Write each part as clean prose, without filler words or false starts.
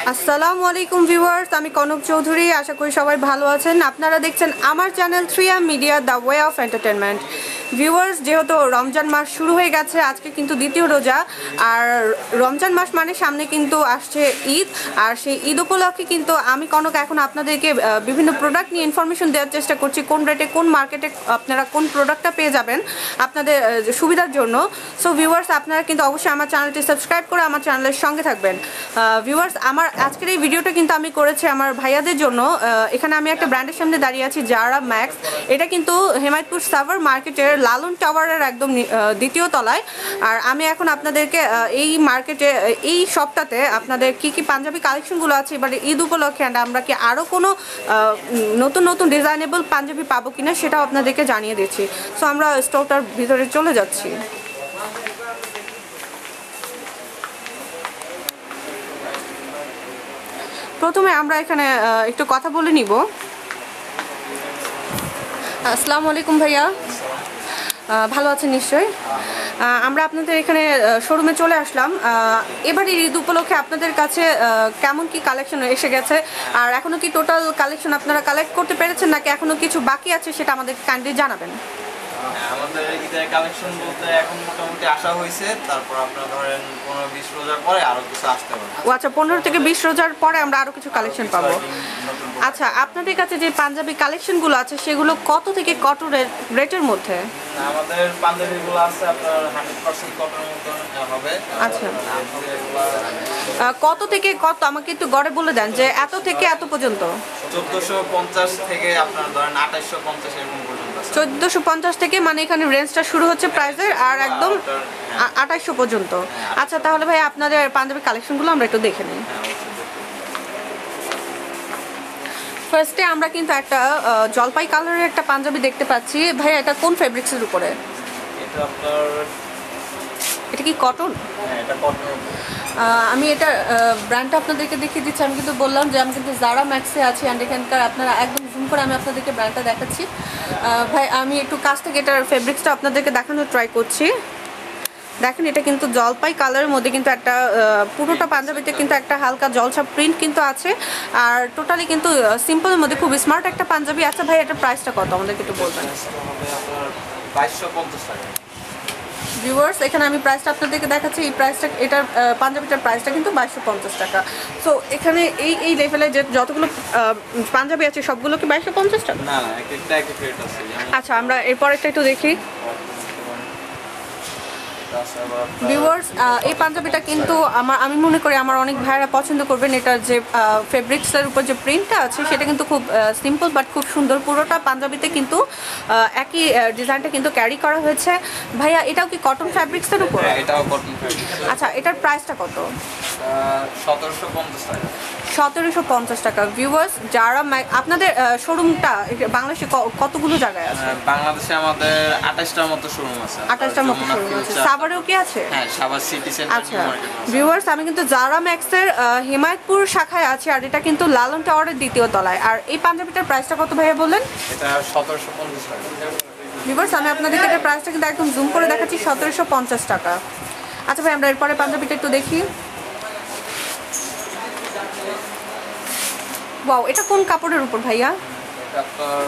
আসসালামু আলাইকুম ভিউয়ার্স, আমি কনক চৌধুরী। আশা করি সবাই ভালো আছেন। আপনারা দেখছেন আমার channel 3M media the way of entertainment. Viewers, যেহেতু রমজান মাস শুরু হয়ে গেছে, আজকে কিন্তু দ্বিতীয় রোজা। আর রমজান মাস মানে সামনে কিন্তু আসছে ঈদ। আর সেই ঈদ উপলক্ষে কিন্তু আমি কনক এখন আপনাদেরকে বিভিন্ন প্রোডাক্ট নিয়ে ইনফরমেশন দেওয়ার চেষ্টা করছি, কোন রেটে কোন মার্কেটে আপনারা কোন প্রোডাক্টটা পেয়ে যাবেন আপনাদের সুবিধার জন্য। সো ভিউয়ার্স, আপনারা কিন্তু অবশ্যই আমার চ্যানেলটি সাবস্ক্রাইব করে আমার চ্যানেলের সঙ্গে থাকবেন। ভিউয়ার্স, আমার আজকের এই ভিডিওটা কিন্তু আমি করেছি আমার ভাইয়াদের জন্য। এখানে আমি একটা ব্র্যান্ডের সামনে দাঁড়িয়ে আছি, জারা ম্যাক্স। এটা কিন্তু হেমায়তপুর সাভার মার্কেটের লালন টাওয়ারের একদম দ্বিতীয় তলায়। আর আমি এখন আপনাদেরকে এই মার্কেটে এই শপটাতে আপনাদের কি কি পাঞ্জাবি কালেকশনগুলো আছে এবারে ঈদ উপলক্ষে, আমরা কি আরও কোনো নতুন নতুন ডিজাইনেবল পাঞ্জাবি পাবো কিনা সেটাও আপনাদেরকে জানিয়ে দিচ্ছি। সো আমরা স্টোরটার ভিতরে চলে যাচ্ছি। প্রথমে আমরা এখানে একটু কথা বলে নিব। আসসালামু আলাইকুম ভাইয়া, ভালো আছেন নিশ্চয়ই? আমরা আপনাদের এখানে শোরুমে চলে আসলাম। এবারে ঈদ উপলক্ষে আপনাদের কাছে কেমন কি কালেকশন এসে গেছে, আর এখনও কি টোটাল কালেকশন আপনারা কালেক্ট করতে পেরেছেন নাকি এখনও কিছু বাকি আছে, সেটা আমাদের কাইন্ডলি জানাবেন। আমাদের ঈদের কালেকশন বলতে এখন মোটামুটি আসা হয়েছে, তারপর আপনারা ধরেন 15-20 রোজার পরে আরো কিছু আসতে পারে। ও আচ্ছা, 15 থেকে 20 রোজার পরে আমরা আরো কিছু কালেকশন পাবো। আচ্ছা, আপনাদের কাছে যে পাঞ্জাবি কালেকশনগুলো আছে সেগুলো কত থেকে কত রেটের মধ্যে? আমাদের পাঞ্জাবিগুলো আছে আপনার 100% কটনের মধ্যে হবে। আচ্ছা, কত থেকে কত আমাকে একটু গড়ে বলে দেন, যে এত থেকে এত পর্যন্ত। 1450 থেকে আপনার ধরেন 2850 এরকম পর্যন্ত আছে। 1450 থেকে মানে এখানে রেঞ্জটা শুরু হচ্ছে প্রাইসের, আর একদম 2800 পর্যন্ত। আচ্ছা, তাহলে ভাই আপনাদের পাঞ্জাবি কালেকশনগুলো আমরা একটু দেখে নিই। ফার্স্টে আমরা কিন্তু একটা জলপাই কালারের একটা পাঞ্জাবি দেখতে পাচ্ছি। ভাই, এটা কোন ফেব্রিক্সের উপরে? এটা আপনার এটা কি কটন? হ্যাঁ, এটা কটন। আমি এটা ব্র্যান্ডটা আপনাদেরকে দেখিয়ে দিচ্ছি। আমি কিন্তু বললাম যে আমি কিন্তু জারা ম্যাক্সে আছি, অ্যান্ড এখানকার আপনারা একদম জুম করে আমি আপনাদেরকে ব্র্যান্ডটা দেখাচ্ছি। ভাই, আমি একটু কাছ থেকে এটার ফেব্রিক্সটা আপনাদেরকে দেখানোর ট্রাই করছি। দেখেন, এটা কিন্তু জলপাই কালারের মধ্যে কিন্তু একটা পুরোটা পাঞ্জাবিতে কিন্তু একটা হালকা জলছা প্রিন্ট কিন্তু আছে, আর টোটালি কিন্তু সিম্পলের মধ্যে খুব স্মার্ট একটা পাঞ্জাবি। আচ্ছা ভাই, এটার প্রাইসটা কত আমাদেরকে একটু বলবেন? আপনার 2250 টাকা। ভিউয়ার্স, এখানে আমি প্রাইসটা আপনাদেরকে দেখাচ্ছি। এই প্রাইসটা, এটার পাঞ্জাবিটার প্রাইসটা কিন্তু 2250 টাকা। সো এখানে এই লেভেলে যে যতগুলো পাঞ্জাবি আছে সবগুলো কি 2250 টাকা? না না, একটা এক রেট আছে। আচ্ছা, আমরা এরপর একটু দেখি। ভিউয়ার্স, এই পাঞ্জাবিটা কিন্তু আমি মনে করি আমার অনেক ভাইয়েরা পছন্দ করবেন। এটার যে ফেব্রিক্সের উপর যে প্রিন্টটা আছে সেটা কিন্তু খুব সিম্পল বাট খুব সুন্দর। পুরোটা পাঞ্জাবিতে কিন্তু একই ডিজাইনটা কিন্তু ক্যারি করা হয়েছে। ভাইয়া, এটাও কি কটন ফ্যাব্রিক্সের উপর? এটাও কটন ফ্যাব্রিক। আচ্ছা, এটার প্রাইসটা কত? 1750 টাকা। 1750 টাকা। ভিউয়ার্স, যারা আপনাদের শোরুমটা বাংলাদেশে কতগুলো জায়গায় আছে? বাংলাদেশে আমাদের 28টার মতো শোরুম আছে। 28টার মতো শোরুম আছে। সাভারেও কি আছে? হ্যাঁ, সাভার সিটি সেন্টার। আচ্ছা ভিউয়ার্স, আমি কিন্তু জারা ম্যাক্সের হেমায়তপুর শাখায় আছি, আর এটা কিন্তু লালন টাওয়ারের দ্বিতীয় তলায়। আর এই পাঞ্জাবিটার প্রাইসটা কত ভাইয়া বললেন? এটা 1750 টাকা। ভিউয়ার্স, আমি আপনাদেরকে এটার প্রাইসটা কিন্তু একদম জুম করে দেখাচ্ছি, 1750 টাকা। আচ্ছা ভাই, আমরা এরপরে পাঞ্জাবিটা একটু দেখি। ওয়াও, এটা কোন কাপড়ের উপর ভাইয়া? এটা আপনার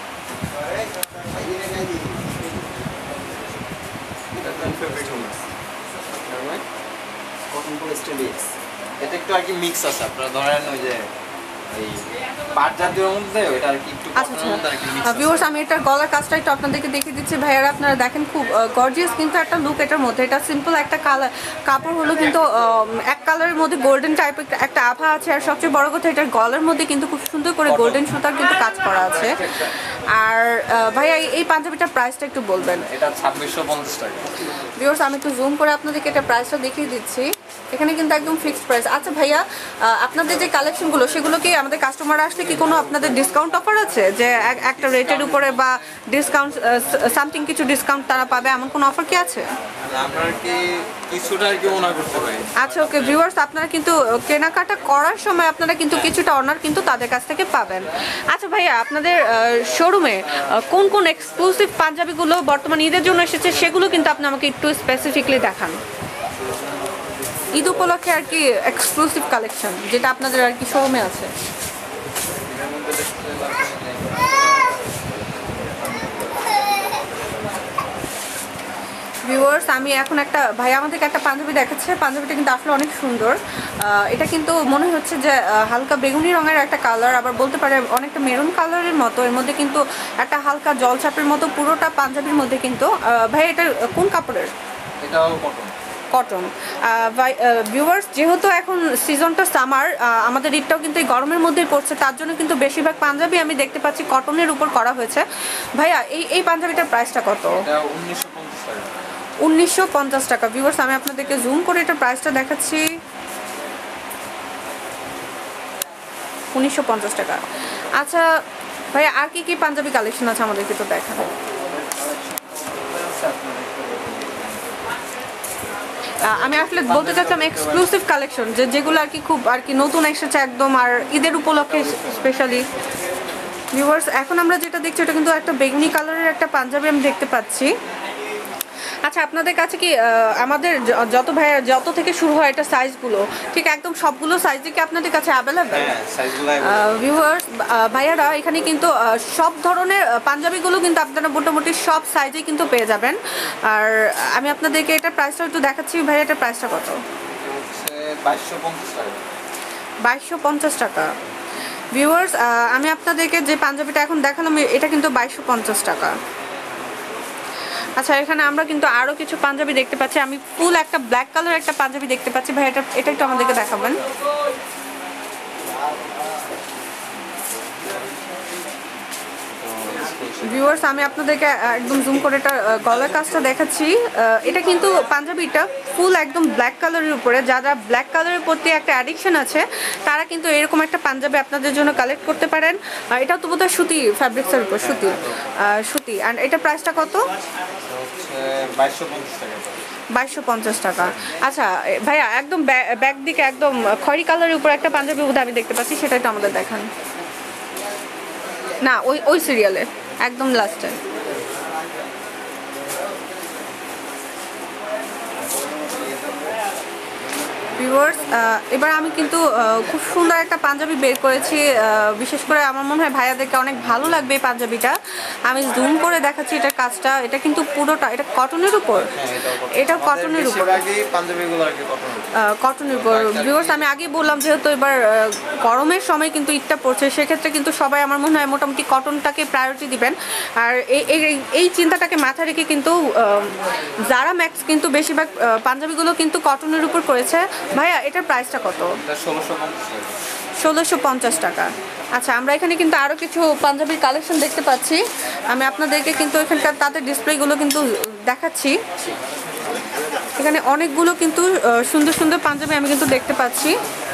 কটন পলিস্টার মিক্স। এটা একটু আর কি মিক্স আছে। আপনারা ধরেন ওই যে এই পাট জাতীয় মধ্যে ওটা আর কি একটু কটনের মধ্যে আর কি মিক্স আছে। ভিউয়ার্স, আমি এটার গলার কাজটা একটু আপনাদেরকে দেখিয়ে দিচ্ছি। ভাইয়ারা আপনারা দেখেন, খুব গর্জিয়াস কিন্তু একটা লুক এটার মধ্যে। এটা সিম্পল একটা কাপড় হলো, কিন্তু এক কালারের মধ্যে গোল্ডেন টাইপের একটা আভা আছে। আর সবচেয়ে বড় কথা, এটার গলার মধ্যে কিন্তু খুব সুন্দর করে গোল্ডেন সুতার কিন্তু কাজ করা আছে। আর ভাইয়া, এই পাঞ্জাবিটার প্রাইসটা একটু বলবেন? এটা 2650 টাকা। ভিউয়ার্স, আমি একটু জুম করে আপনাদেরকে এটা প্রাইসটা দেখিয়ে দিচ্ছি। এখানে কিন্তু একদম ফিক্সড প্রাইস। আচ্ছা ভাইয়া, আপনাদের যে কালেকশনগুলো সেগুলো কি আমাদের কাস্টমার আসলে কি কোনো আপনাদের ডিসকাউন্ট অফার আছে, যে একটা রেটের উপরে বা ডিসকাউন্ট সামথিং কিছু ডিসকাউন্ট তারা পাবে, এমন কোনো অফার কি আছে? আমরা কি কিছুটা আর কি অনার করতে পারি। আচ্ছা, ওকে ভিউয়ার্স, আপনারা কিন্তু কেনাকাটা করার সময় আপনারা কিন্তু কিছুটা অনার কিন্তু তাদের কাছ থেকে পাবেন। আচ্ছা ভাইয়া, আপনাদের শোরুমে কোন কোন এক্সক্লুসিভ পাঞ্জাবিগুলো বর্তমান ঈদের জন্য এসেছে সেগুলো কিন্তু আপনি আমাকে একটু স্পেসিফিকলি দেখান। ঈদ উপলক্ষে আর কি এক্সক্লুসিভ কালেকশন, যেটা আপনাদের আর কি শোরুমে আছে। এটার মধ্যে দেখতে পাচ্ছেন ভিউয়ার্স, আমি এখন একটা ভাই আমাদেরকে একটা পাঞ্জাবি দেখাচ্ছে। পাঞ্জাবিটা কিন্তু আসলে অনেক সুন্দর। এটা কিন্তু মনে হচ্ছে যে হালকা বেগুনি রঙের একটা কালার, আবার বলতে পারে অনেকটা মেরুন কালারের মতো। এর মধ্যে কিন্তু একটা হালকা জলছাপের মতো পুরোটা পাঞ্জাবির মধ্যে কিন্তু। ভাই এটা কোন কাপড়ের? এটাও কটন। কটন। ভিউয়ার্স, যেহেতু এখন সিজনটা সামার, আমাদের ঈদটাও কিন্তু এই গরমের মধ্যেই পড়ছে, তার জন্য কিন্তু বেশিরভাগ পাঞ্জাবি আমি দেখতে পাচ্ছি কটনের উপর করা হয়েছে। ভাইয়া এই পাঞ্জাবিটার প্রাইসটা কত? এটা 1950 টাকা। 1950 টাকা। ভিউয়ার্স, আমি আপনাদেরকে জুম করে এটা প্রাইসটা দেখাচ্ছি। 1950 টাকা। আচ্ছা ভাইয়া, আর কি কি পাঞ্জাবি কালেকশন আছে আমাদেরকে তো দেখান। আমি আসলে বলতে চাচ্ছিলাম এক্সক্লুসিভ কালেকশন, যেগুলো আর কি খুব আর কি নতুন এসেছে একদম, আর ঈদের উপলক্ষে স্পেশালি। ভিউয়ার্স, এখন আমরা যেটা দেখছি এটা কিন্তু একটা বেগুনি কালারের একটা পাঞ্জাবি আমি দেখতে পাচ্ছি। আচ্ছা, আপনাদের কাছে কি আমাদের যত থেকে শুরু হয় এটা সাইজগুলো ঠিক একদম সবগুলো সাইজই কি আপনাদের কাছে অ্যাভেলেবেল? ভিউয়ার্স, ভাইয়ারা এখানে কিন্তু সব ধরনের পাঞ্জাবিগুলো কিন্তু আপনারা মোটামুটি সব সাইজেই কিন্তু পেয়ে যাবেন। আর আমি আপনাদেরকে এটার প্রাইসটা একটু দেখাচ্ছি। ভাইয়া, এটার প্রাইসটা কত? 2250 টাকা। ভিউয়ার্স, আমি আপনাদেরকে যে পাঞ্জাবিটা এখন দেখালাম এটা কিন্তু 2250 টাকা। আচ্ছা, এখানে আমরা কিন্তু আরও কিছু পাঞ্জাবি দেখতে পাচ্ছি। আমি ফুল একটা ব্ল্যাক কালার একটা পাঞ্জাবি দেখতে পাচ্ছি। ভাই এটা একটু আমাদেরকে দেখাবেন। ভিউয়ার্স, আমি আপনাদেরকে একদম জুম করে এটা গলার কাজটা দেখাচ্ছি। এটা কিন্তু পাঞ্জাবিটা ফুল একদম ব্ল্যাক কালারের উপরে। যারা ব্ল্যাক কালারের প্রতি একটা অ্যাডিকশন আছে তারা কিন্তু এরকম একটা পাঞ্জাবি আপনাদের জন্য কালেক্ট করতে পারেন। এটা তো বোধহয় সুতি ফ্যাব্রিক্সের উপর, সুতি। অ্যান্ড এটা প্রাইসটা কত? 2250 টাকা। আচ্ছা ভাইয়া, একদম ব্যাক দিকে একদম খয়েরি কালারের উপর একটা পাঞ্জাবি বোধহয় আমি দেখতে পাচ্ছি, সেটা একটু আমাদের দেখান না। ওই সিরিয়ালে একদম লাস্টে। ভিউয়ার্স, এবার আমি কিন্তু খুব সুন্দর একটা পাঞ্জাবি বের করেছি। বিশেষ করে আমার মনে হয় ভাইয়াদেরকে অনেক ভালো লাগবে এই পাঞ্জাবিটা। আমি জুম করে দেখাচ্ছি এটার কাজটা। এটা কিন্তু পুরোটা এটা কটনের উপর। এটা কটনের উপর, কটনের উপর। ভিউয়ার্স, আমি আগেই বললাম যেহেতু এবার গরমের সময় কিন্তু ঈদটা পড়ছে, সেক্ষেত্রে কিন্তু সবাই আমার মনে হয় মোটামুটি কটনটাকে প্রায়োরিটি দিবেন। আর এই চিন্তাটাকে মাথায় রেখে কিন্তু জারা ম্যাক্স কিন্তু বেশিরভাগ পাঞ্জাবিগুলো কিন্তু কটনের উপর করেছে। ভাইয়া, এটার প্রাইসটা কত? 1650 টাকা। আচ্ছা, আমরা এখানে কিন্তু আরও কিছু পাঞ্জাবির কালেকশন দেখতে পাচ্ছি। আমি আপনাদেরকে কিন্তু এখানকার তাদের ডিসপ্লেগুলো কিন্তু দেখাচ্ছি। এখানে অনেকগুলো কিন্তু সুন্দর সুন্দর পাঞ্জাবি আমি কিন্তু দেখতে পাচ্ছি।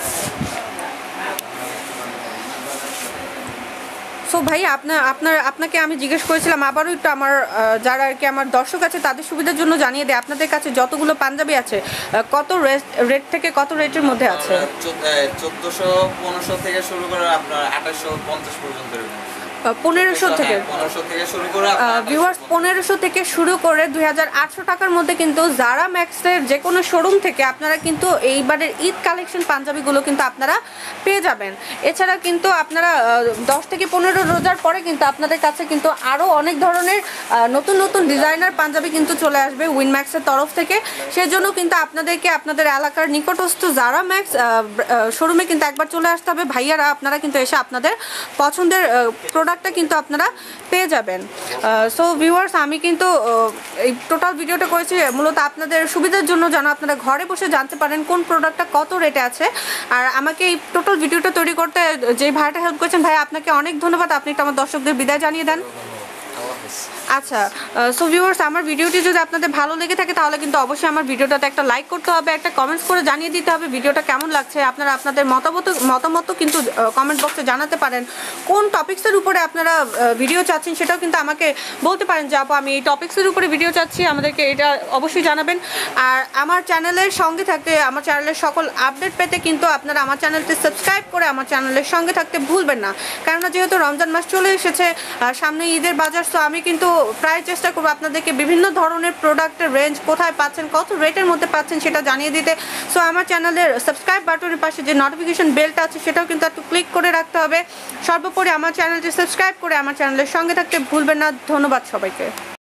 সো ভাই, আপনাকে আমি জিজ্ঞেস করেছিলাম, আবারও একটু আমার যারা আর কি আমার দর্শক আছে তাদের সুবিধার জন্য জানিয়ে দেয়, আপনাদের কাছে যতগুলো পাঞ্জাবি আছে কত রেট থেকে কত রেটের মধ্যে আছে? 1400-1500 থেকে শুরু করে আপনার 2850 পর্যন্ত। 1500 থেকে শুরু করে ভিউয়ার্স, 1500 থেকে শুরু করে 2800 টাকার মধ্যে কিন্তু জারা ম্যাক্সের যে কোনো শোরুম থেকে আপনারা কিন্তু এইবারের ঈদ কালেকশন পাঞ্জাবিগুলো কিন্তু আপনারা পেয়ে যাবেন। এছাড়া কিন্তু আপনারা 10 থেকে 15 রোজার পরে কিন্তু আপনাদের কাছে কিন্তু আরও অনেক ধরনের নতুন নতুন ডিজাইনার পাঞ্জাবি কিন্তু চলে আসবে উইনম্যাক্সের তরফ থেকে। সেজন্য কিন্তু আপনাদেরকে আপনাদের এলাকার নিকটস্থ জারা ম্যাক্স শোরুমে কিন্তু একবার চলে আসতে হবে। ভাইয়ারা আপনারা কিন্তু এসে আপনাদের পছন্দের প্রোডাক্টটা কিন্তু আপনারা পেয়ে যাবেন। সো ভিউয়ার্স, আমি কিন্তু এই টোটাল ভিডিওটা করেছি মূলত আপনাদের সুবিধার জন্য, যেন আপনারা ঘরে বসে জানতে পারেন কোন প্রোডাক্টটা কত রেটে আছে। আর আমাকে এই টোটাল ভিডিওটা তৈরি করতে যে ভাইয়াটা হেল্প করেছেন, ভাই আপনাকে অনেক ধন্যবাদ। আপনি একটু আমার দর্শকদের বিদায় জানিয়ে দেন। আচ্ছা, সো ভিউয়ার্স, আমার ভিডিওটি যদি আপনাদের ভালো লেগে থাকে তাহলে কিন্তু অবশ্যই আমার ভিডিওটাতে একটা লাইক করতে হবে, একটা কমেন্টস করে জানিয়ে দিতে হবে ভিডিওটা কেমন লাগছে। আপনারা আপনাদের মতামত কিন্তু কমেন্ট বক্সে জানাতে পারেন। কোন টপিক্সের উপরে আপনারা ভিডিও চাচ্ছেন সেটাও কিন্তু আমাকে বলতে পারেন যে আপু আমি এই টপিক্সের উপরে ভিডিও চাচ্ছি, আমাদেরকে এটা অবশ্যই জানাবেন। আর আমার চ্যানেলের সঙ্গে থাকতে, আমার চ্যানেলের সকল আপডেট পেতে কিন্তু আপনারা আমার চ্যানেলটি সাবস্ক্রাইব করে আমার চ্যানেলের সঙ্গে থাকতে ভুলবেন না। কেননা যেহেতু রমজান মাস চলে এসেছে, সামনে ঈদের বাজার, তো আমি কিন্তু প্রায় চেষ্টা করবো আপনাদেরকে বিভিন্ন ধরনের প্রোডাক্টের রেঞ্জ কোথায় পাচ্ছেন, কত রেটের মধ্যে পাচ্ছেন সেটা জানিয়ে দিতে। সো আমার চ্যানেলের সাবস্ক্রাইব বাটনের পাশে যে নোটিফিকেশন বেলটা আছে সেটাও কিন্তু একটু ক্লিক করে রাখতে হবে। সর্বোপরি আমার চ্যানেলটি সাবস্ক্রাইব করে আমার চ্যানেলের সঙ্গে থাকতে ভুলবেন না। ধন্যবাদ সবাইকে।